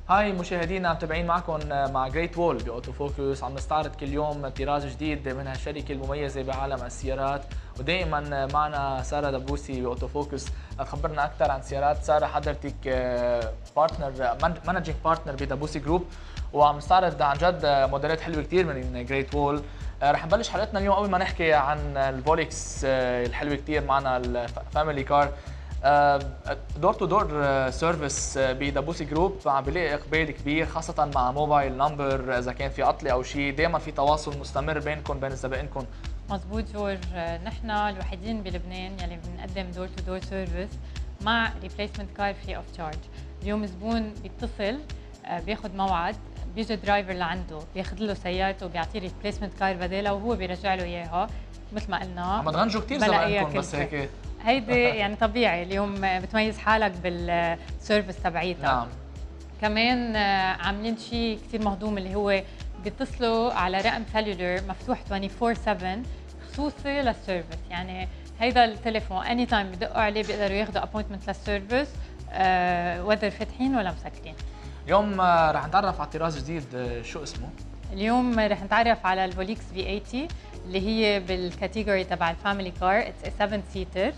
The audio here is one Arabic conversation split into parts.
هاي مشاهدينا متابعين معكم مع جريت وول باوتو فوكس. عم نستعرض كل يوم طراز جديد من هالشركه المميزه بعالم السيارات، ودائما معنا ساره دبوسي باوتو فوكس تخبرنا اكثر عن سيارات. ساره حضرتك بارتنر مانجينج بارتنر بدبوسي جروب، وعم نستعرض عن جد موديلات حلوه كثير من جريت وول. رح نبلش حلقتنا اليوم قبل ما نحكي عن الفولكس الحلوه كثير معنا الفاميلي كار. دور تو دور سيرفيس بدبوسي جروب عم بلاقي اقبال كبير، خاصه مع موبايل نمبر اذا كان في عطله او شيء، دائما في تواصل مستمر بينكم بين زبائنكم. مزبوط جورج، نحن الوحيدين بلبنان يلي بنقدم دور تو دور سيرفيس مع ريبليسمنت كار فري اوف تشارج. اليوم زبون بيتصل بياخذ موعد، بيجي درايفر لعنده بياخذ له سيارته بيعطيه ريبليسمنت كار بدالها وهو بيرجع له اياها. مثل ما قلنا عم تغنجوا كثير زبائنكم بس هيك هيدي يعني طبيعي، اليوم بتميز حالك بالسيرفيس تبعيتك. نعم. كمان عاملين شيء كثير مهضوم اللي هو بيتصلوا على رقم سيلولر مفتوح 24/7 خصوصي للسيرفيس، يعني هيدا التليفون اني تايم بدقوا عليه بيقدروا ياخذوا ابوينتمنت للسيرفيس وذر فاتحين ولا مسكرين. اليوم رح نتعرف على طراز جديد، شو اسمه؟ اليوم رح نتعرف على الفولكس V80 اللي هي بالكاتيجوري تبع الفاميلي كار، اتس 7 سيتر.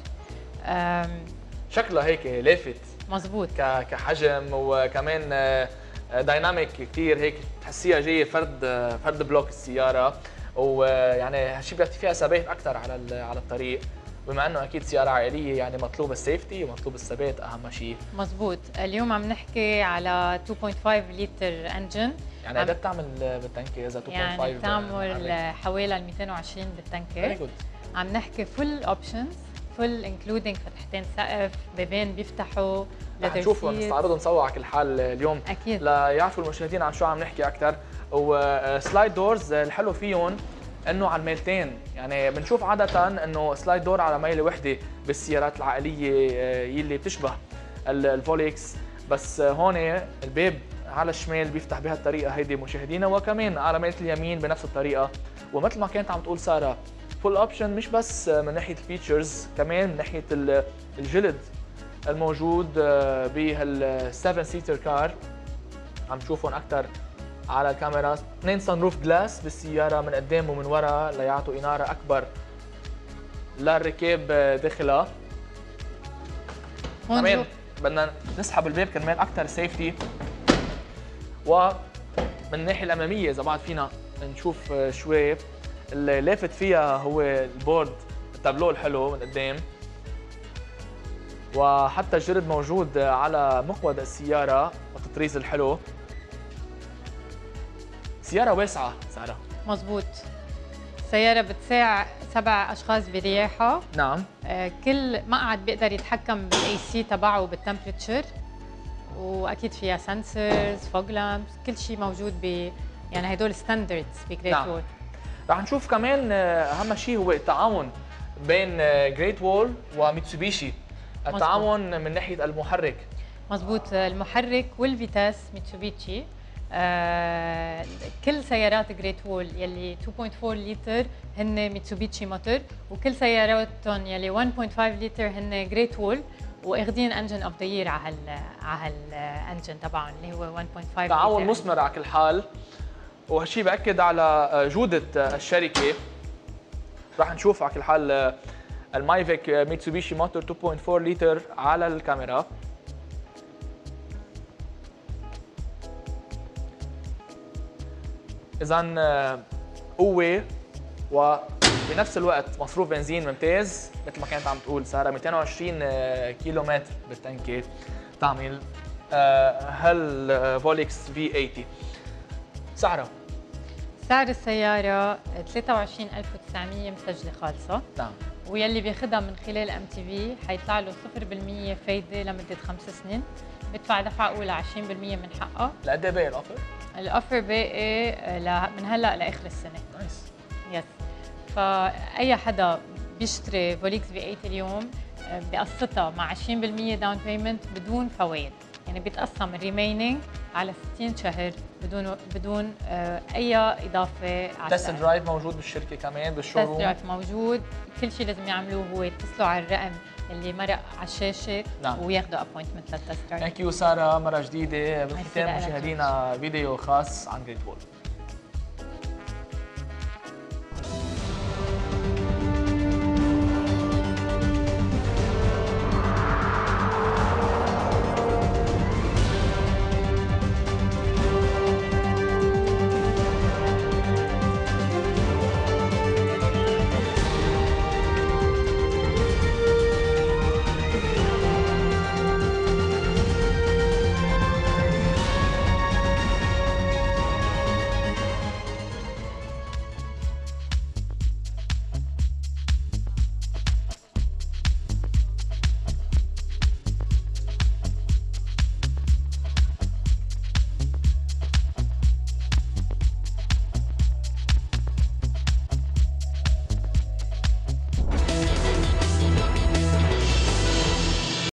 شكله هيك لافت مزبوط كحجم، وكمان دايناميك كثير، هيك تحسيها جايه فرد بلوك السياره، ويعني هالشيء بيعطي فيها ثبات اكثر على الطريق، بما انه اكيد سياره عائليه يعني مطلوب السيفتي ومطلوب الثبات اهم شيء. مزبوط. اليوم عم نحكي على 2.5 لتر انجن، يعني قد بتعمل بالتنكه اذا 2.5؟ يعني بتعمل حوالي 220 بالتنكه. عم نحكي فول اوبشنز، فول انكلودينج فتحتين سقف، بيبان بيفتحوا، رح نشوفهم نستعرضهم سوا على كل حال اليوم اكيد ليعرفوا المشاهدين عن شو عم نحكي اكثر. وسلايد دورز الحلو فيهم انه على الميلتين، يعني بنشوف عاده انه سلايد دور على ميله وحده بالسيارات العائليه يلي بتشبه الفولكس، بس هون الباب على الشمال بيفتح بهالطريقه هيدي مشاهدينا، وكمان على ميله اليمين بنفس الطريقه. ومثل ما كانت عم تقول ساره، فول اوبشن مش بس من ناحيه الفيتشرز، كمان من ناحيه الجلد الموجود بهال7 سيتر كار. عم نشوفهم اكثر على الكاميرا، 2 سان روف جلاس بالسياره من قدام ومن ورا ليعطوا اناره اكبر للركاب داخلها. كمان بدنا نسحب الباب كرمال اكثر سيفتي. ومن الناحيه الاماميه اذا بعد فينا نشوف شوي، اللي لافت فيها هو البورد، التابلو الحلو من قدام، وحتى الجلد موجود على مقود السياره والتطريز الحلو. سياره واسعه ساره. مزبوط. السياره بتساع 7 اشخاص برياحه. نعم. كل مقعد بيقدر يتحكم بالاي سي تبعه وبالتمبريتشر، واكيد فيها سنسرز، فوج لامبس، كل شيء موجود يعني هدول ستاندردز بجريت وول. رح نشوف كمان اهم شيء هو التعاون بين جريت وول وميتسوبيشي، التعاون من ناحيه المحرك. مزبوط. المحرك والفيتاس ميتسوبيشي. كل سيارات جريت وول يلي 2.4 لتر هن ميتسوبيشي موتور، وكل سياراتهم يلي 1.5 لتر هن جريت وول، واخذين انجن اوف ذا يير على الانجن تبعهم اللي هو 1.5 لتر. تعاون مثمر على كل حال، وهالشيء باكد على جوده الشركه. رح نشوف على كل حال المايفيك ميتسوبيشي موتور 2.4 لتر على الكاميرا. إذا قوة وبنفس الوقت مصروف بنزين ممتاز، مثل ما كانت عم تقول سارة، 220 كيلومتر بالتنكة تعمل هالفولكس V80. سعر السيارة 23,900 مسجلة خالصة. نعم. ويلي بياخدها من خلال MTV حيطلع له 0% فايدة لمدة 5 سنين، بدفع دفعة أولى 20% من حقها. لقد ايه باقي الأوفر؟ الأوفر باقي من هلا لآخر السنة. نايس. يس. فأي حدا بيشتري فولكس V80 اليوم بقسطها مع 20% داون بيمنت بدون فوائد. يعني بيتقسم الريمينينج على 60 شهر بدون اي اضافه على تست درايف موجود بالشركه كمان بالشوروم؟ تست درايف موجود. كل شيء لازم يعملوه هو يتصلوا على الرقم اللي مرق على الشاشه. نعم. وياخذوا ابوينتمنت للتست درايف. ثانك يو ساره. مره جديده بالختام مشاهدينا فيديو خاص عن جريت وول.